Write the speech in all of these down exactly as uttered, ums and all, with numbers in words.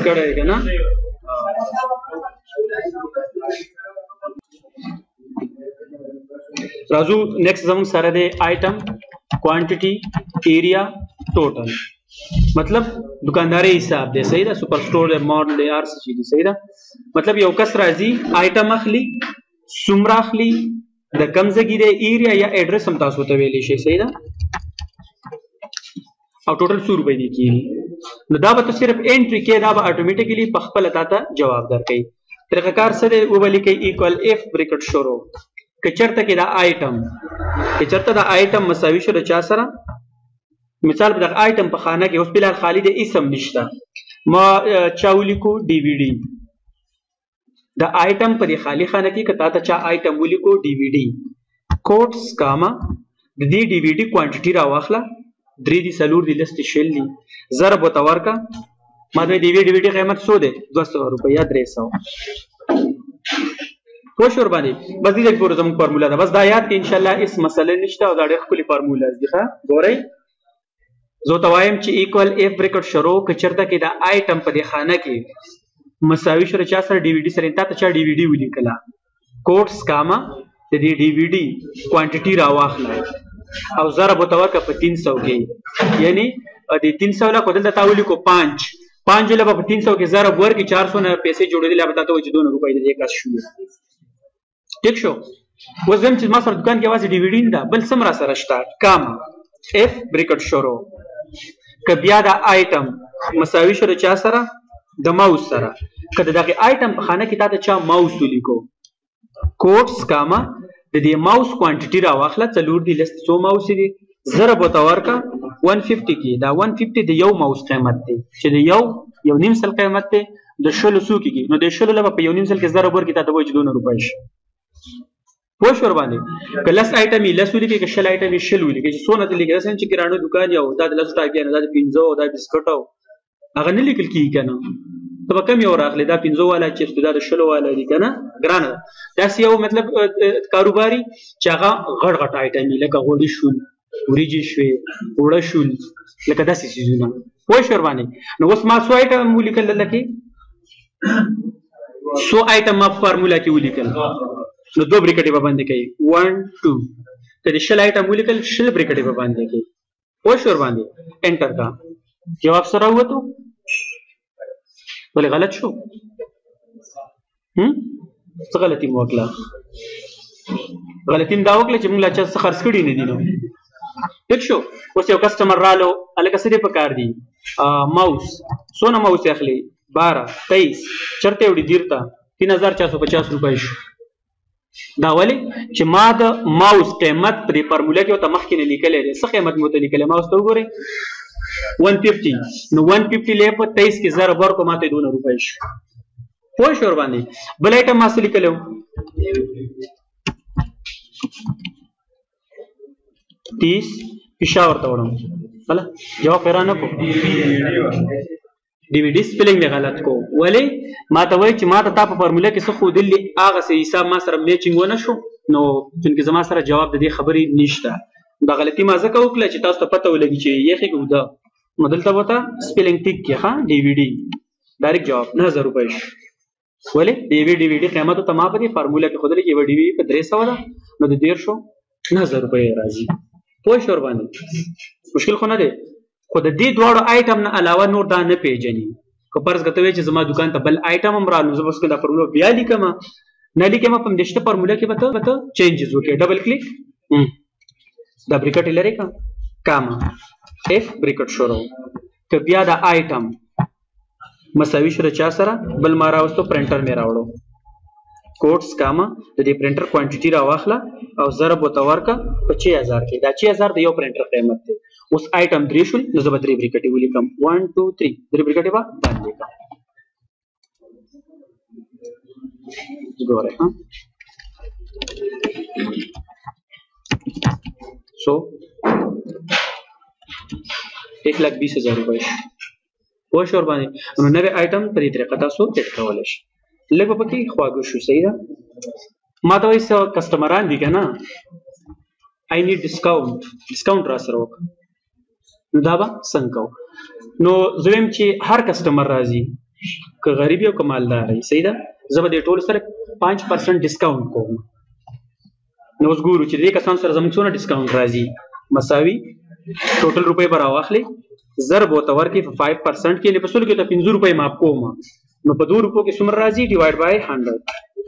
کړی کنه. راځو نیکسٹ زموږ سره دی آیټم کوانټیټي ایریا ټوټل مطلب دکانداري حساب دی صحیح ده سپر سٹور دی مال دی ار څه شي دی صحیح ده مطلب یو کس راځي آیټم اخلي څومره اخلي د کم ځای دی ایریا یا ایډرس هم تاسو ته ویلی شي صحیح ده او ټوټل څو روپۍ دی کیږي نو دا به صرف انټری کې دا به اتوماتیکلی په خپل تاته جواب درکړي طریقه کار څه دی وبلی کې ایکوال اف بریکټ شروع کچرته کې دا آیټم کچرته دا آیټم مساوي شو د چا سره مثال په دغه آیټم په خانه کې اوس بلال خالد اسم نشته ما چاولی کو ډي وی ډي دا آیټم په دې خالی خانه کې کته ته چا آیټم ولیکو ډي وی ډي کوټس کاما د دې ډي وی ډي کوانټیټي راواخله درې دي سلور دي لست شل دي ضرب وتورکا ما د ډي وی ډي قیمت څو ده دوه سوه روپیا درې سوه پوښور باندې بس دې پورې زموږ فارمولا ده بس دا یاد کې ان شاء الله اس مسله نشته او دا ډېر خپل فارمولا دي ښه ګورئ زه توایم چې ایکوال اف بریکټ شروع کچرته کې دا آیټم په دې خانه کې مساوي شو چا سره ډي وی ډي سره تا چا ډي وی ډي ولیکلا کوټس کاما د دې ډي وی ډي کوانټیټي راواخله او ضرب وتورکا په تین سو کې یعنی د تین سو لا کودل د تاولی کو پانچ پانچ له په تین سو کې ضرب ورکې چار سو نه پیسې جوړېدل لا بتاته و چې دوه روپۍ د کاس شو ټیک شو وزم چې ما سره دکان کې واسه ډي وی ډي نه بل سم را سره شته کام اف بریکټ شروع ک بیا دا آیټم مساوي شو چا سره د ماوس سره کله دغه آیټم په خانه کې تاسو چا ماوس ولیکو کوټس کاما د دې ماوس کوانټیټي راواخله څلور دي لست څو ماوس دي ضرب وتورکا ایک سو پچاس کې دا ایک سو پچاس د یو ماوس قیمت دی چې د یو یو نیم سل قیمت دی د شلو سو کې نو د شلو لپاره په یو نیم سل کې ضرب ورکې تاسو وایي دوه روپۍ شي پوه شو باندې کلس آیټم یې لس ولیکي که شل آیټم یې شل ولیکي چې څونه لیکي داسې چې کرانو دکان یو دا د لسو ټاکي نه دا د پنځو او دا بسکټ او هغه نه لیکل کیږي کنه ته به کم یو راغلی دا پنځو والا چیرته دا د شلو والا دي کنه ګرانه ده داسې یو مطلب کاروباري چې هغه غټ غټ آیټم یې لکه غوړي شول وریجې شوې اوړه شول لکه داسې څیزونه پوه شو باندې نو اوس ما څو آیټم ولیکل دلته کې څو آیټم ما فارمولا کې ولیکل نو دو بریکټې به باندې کوي ون ټو ته د شل آیټم ولیکل شل بریکټې به باندې کوي پوه شو باندې انټر کا جواب سره وته ولې غلط شو هم څه غلطي مو وکړه غلطي دا وکړه چې موږ لا څه خرڅ کړي نه دي نو ټیک شو اوس یو کسٹمر رالو الګ سره په کار دی ماوس سونه ماوس اخلي بارہ تیئیس چرته وړي دیرتا تین هزار چار سو پچاس روپۍ شو دا ولی چې ما د ماوس قیمت پر فارمولا کې او مخکې نه لیکلې ده څه قیمت مو ته لیکلې ماوس ته وګورئ ایک سو پچاس نو ایک سو پچاس له په تیئیس کې ضرب ورکو ماته دوه روپۍ شو پوه شو باندې بل آیټم ما څه لیکلو تیس پېښور ته وړم هله جواب پیرا نه کو ډي وی ډي سپیلنګ نه غلط کو ولی ما ته وای چې ما ته تا په فارمولا کې څه خو دلی هغه سه حساب ما سره میچینګ ونه شو نو چې زما سره جواب د دې خبرې نشته دا غلطي ما ځکه وکړه چې تاسو ته پته ولګي چې یې خې ګودا مدلته وته سپیلنګ ټیک کې ها ډي وی ډي ډایرکټ جواب نه هزار روپۍ ولی ډي وی ډي وی ډي قیمت ته ما په دې فارمولا کې خو دلی کې ډي وی په درې سوه ده نو د ډیر شو نه هزار روپۍ راځي پوه شو باندې مشکل خو نه دی خو د دې دواړو آیټم نه علاوه نور دا نه پیژني که فرض کته وی چې زما دکان ته بل آیټم هم رالو زه بس دا فارمولا بیا لیکم نه لیکم په دشته فارمولا کې به ته چینجز وکړي ډبل کلیک دا بریکټ لري کا کاما اف بریکټ شروع ک بیا دا آیټم مساوي شره چا سره بل ما راوستو پرنټر مې راوړو کوټس کاما د دې پرنټر کوانټیټي راواخله او ضرب وتورکا په چھ هزار کې دا چھ هزار د یو پرنټر قیمت دی اوس آیټم درې شول نو زه به درې بریکټې ولیکم ون ټو تھری درې بریکټې به باندې لیکم ګوره ها सो एक लाख बीस हजार रुपए वो शोर बांधे उन्होंने नवे आइटम पर इतने कथा सो टेट कवलेश लेकिन पक्की ख्वागो शु सही है माता वही से कस्टमरान भी क्या ना आई नीड डिस्काउंट डिस्काउंट रास रोक नो दाबा संको नो ज़ुएम ची हर कस्टमर राजी که غریب او که مالدار وي صحیح ده زه به دې ټولو سره پنځه پرسنټ ډسکاونټ کوم نو اوس ګورو چې دې کسانو سره زموږ څونه ډسکاونټ راځي مساوي ټوټل روپۍ به راواخلې زر به ورته ورکړي په فایو پرسنټ کې یعنې په سلو کې ورته پنځه روپۍ معاف کوم نو په دوه روپو کې څومره راځي ډیوایډ بای هنډرډ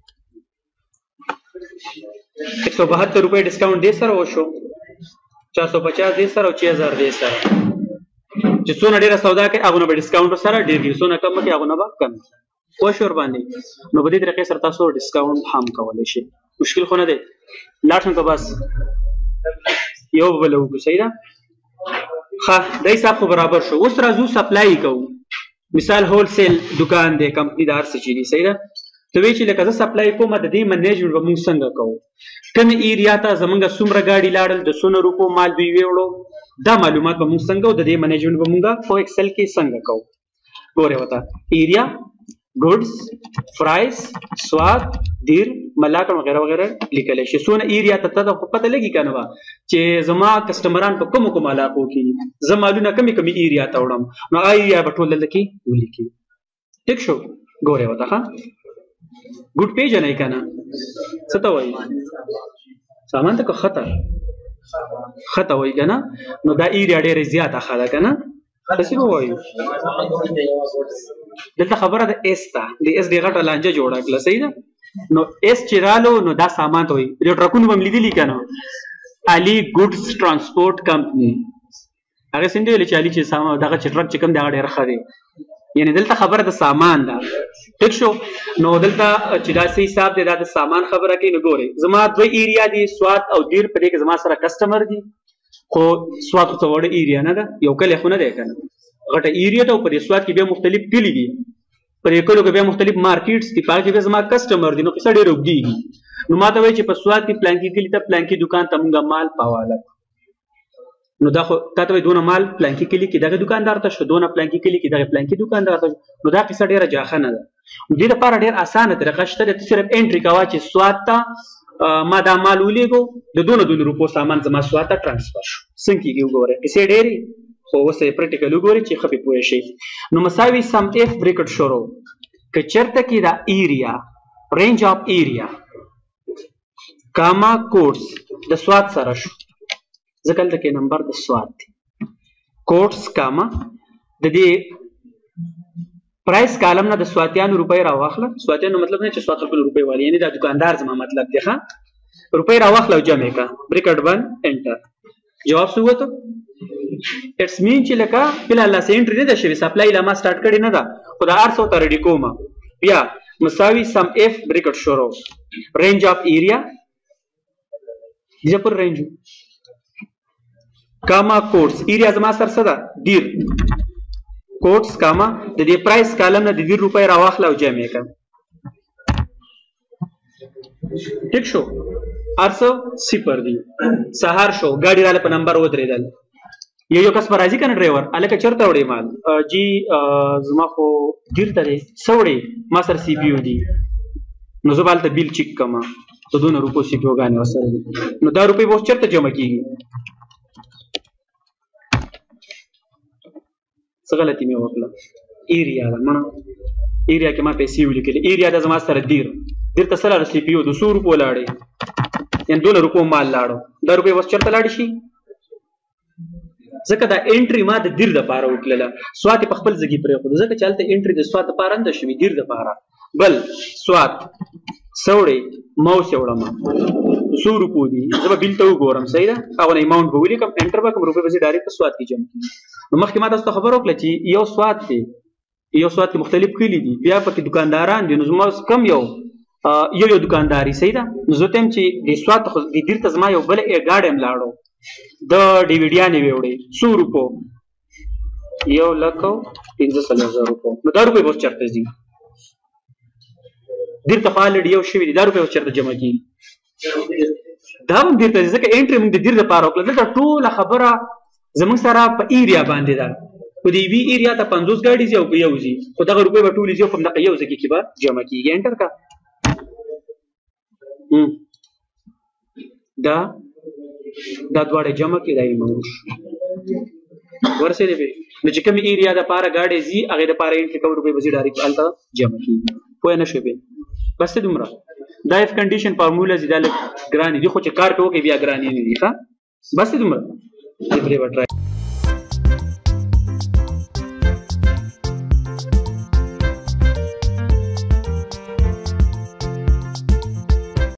ایک سو بهتر روپۍ ډسکاونټ دې سره وشو چار سو پچاس دې سره او چې هزار دې سره چې څونه ډېره سودا کوي هغونه به ډسکاونټ سره ډېر کړي څونه کم کوي هغونه به کم پوه شو ورباندې نو په دې طریقې سره تاسو ډسکاونټ هم کولی شئ مشکل خو نه دی لاړ شم که بس یو به بله وکړو صحیح ده ښه دا حساب خو برابر شو اوس راځو سپلای کوو مثال هول سیل دکان دی کمپني د هر څه چې دي صحیح ده ته وایې چې لکه زه سپلای کوم د دې منیجمنټ به موږ څنګه کوو کومې ایریا ته زموږ څومره ګاډي لاړل د څونه روپو مال دوی ویوړو دا معلومات به موږ څنګه او د دې منیجمنټ به موږ په ایکسل کې څنګه کوو ګورې ورته ایریا ګوډز پرایس سواد دیر ملاکړ وغیره وغیره لیکلی شي څونه ایریا ته ته خو پته لګي که نه به چې زما کسټمران په کومو کومو علاقو کې دي زه مالونه کمې کمې ایریا ته وړم نو هغه ایریا به ټول دلته کې ولیکي ټیک شو ګورې ورته ښه ګوډ پیژنئ که نه څه ته وایي سامان ته که ښه ته ښه ته وایي که نه نو دا ایریا ډېرې زیاته ښه ده که نه داسې به وایو دلته خبره د ایس ته د ایس ډېر غټه لانجه جوړه کړله صحیح ده نو ایس چې رالو نو دا سامان ته وایي یو ټرکونه به م لیدلي که نه علي ګوډز ټرانسپورټ کمپني هغې څنګه ویلې چې علي چې سامان دغه چې ټرک چې کوم دی هغه ډېر ښه دی یعنې دلته خبره د سامان ده ټیک شو نو دلته چې دا څه حساب دی دا د سامان خبره کوي نو ګورئ زما دوه ایریا دي سوات او دیر په دې کې زما سره کسټمر دي خو سوات خو څه وړه ایریا نه ده یو کلی خو نه دی که نه غټه ایریا ده او په دې سوات کې بیا مختلف کلي دي په دې کلیو کې بیا مختلف مارکیټس دي په هغه کې بیا زما کسټمر دي نو قصه ډېره اوږدېږي نو ما ته وایي چې په سوات کې پلانکي کلي ته پلانکي دکان ته مونږ مال په حواله نو دا خو تا ته وایي دونه مال پلانکي کلي کې دغه دکاندار ته شو دونه پلانکي کلي کې دغه پلانکي دکاندار ته شو نو دا قصه ډېره جاښه نه ده نو دې لپاره ډېر اسانه طریقه شته ده ته صرف انټري کوه چې سوات ته ما دا مال ولیږو د دونه دونه روپو سامان زما سوات ته ټرانسفر شو څنګه کېږي وګورئ قصې ډېرې خو اوس یې پریکټیکل وګورئ چې ښه پې پوه شئ نو مساوي سم اف بریکټ شروع که چېرته کې دا ایریا رینج آف ایریا کاما کوډس د سوات سره شو ځکه هلته کې نمبر د سوات دی کوډس کاما د دې پرایس کالم نه د سواتیانو روپۍ راواخله سواتیانو مطلب نه چې سوات خلکو روپۍ والي یعنې دا دکاندار زما مطلب دی ښه روپۍ راواخله او جمع یې کړه بریکټ بند انټر جواب څه ووتو اټس مین چې لکه فلحال داسې انټري نه ده شوې سپلای لا ما سټارټ کړې نه ده خو دا هر څه ورته ریډي کوم بیا مساوي سم اف بریکټ شروع رینج آف ایریا دې پر رینج کاما کوډس ایریا زما سره څه ده دیر کوډس کاما د دې پرایس کالم نه د دیر روپۍ راواخله او جمع یې کړه ټیک شو هر څه صفر دي سهار شو ګاډي راله په نمبر ودرېدل یو یو کس به راځي که نه ډرایور هلکه چېرته وړې مال جي زما خو دیر ته دی څه وړې ما سره سی پي یو دي نو زه به هلته بیل چیک کړم د دونه روپو سی پي یوګانې ورسره دي نو دا روپۍ به اوس چېرته جمع کېږي څه غلطي مې وکړه ایریا ده مړه ایریا کې ما پیسې ولیکلې ایریا ده زما سره دیر دیر ته څه لاړه سی پي یو د څو روپو لاړې یعنې دونه روپو مال لاړو دا روپۍ اوس چېرته لاړې شي ځکه دا انټري ما د دیر دپاره وکړله سوات یې په خپل ځګي پرېښودو ځکه چې هلته انټري د سوات دپاره نه ده شوي دیر دپاره بل سوات څه وړې ماوس یې وړمه څو روپو دي زه به بیل ته وګورم صحیح ده هغه نه اماونټ به ولیکم انټر به کړم روپۍ به زه ډایرکټ په سوات کې جمع کېږي نو مخکې ما تاسو ته خبره وکړه چې یو سوات دی یو سوات کې مختلف کلي دي بیا پکې دکانداران دي نو زما کم یو یو یو دکانداري صحیح ده نو زه ته یم چې د سوات د دیر ته زما یو بله ګاډی هم لاړو د ډیویډیانې وې وړې څو روپو یو لک او پنځه څلوېښت زره روپو نو دا روپۍ به اوس چېرته ځي دیر ته خو الرېډي یو شوي دي دا روپۍ اوس چېرته جمع کېږي دا هم دیر ته ځي ځکه انټري موږ د دیر دپاره وکړه دلته ټوله خبره زموږ سره په ایریا باندې ده خو د یوې ایریا ته پنځوس ګاډي ځي او که یو ځي خو دغه روپۍ به ټولې ځي او په همدغه یو ځای کې به جمع کېږي انټر که دا دا دواړه جمع کړي دا یې منګوش ورسېدې به نو چې کومې ایریا دپاره ګاډی ځي هغې دپاره انټري کوډ به ځي ډایرکټ هلته جمع کېږي پوه نه شوې بې بس ته دومره دا اف کنډیشن فارمولاز دا لږ ګرانې دي خو چې کار کوو کې بیا ګرانې نه دي ښه بس ته دومره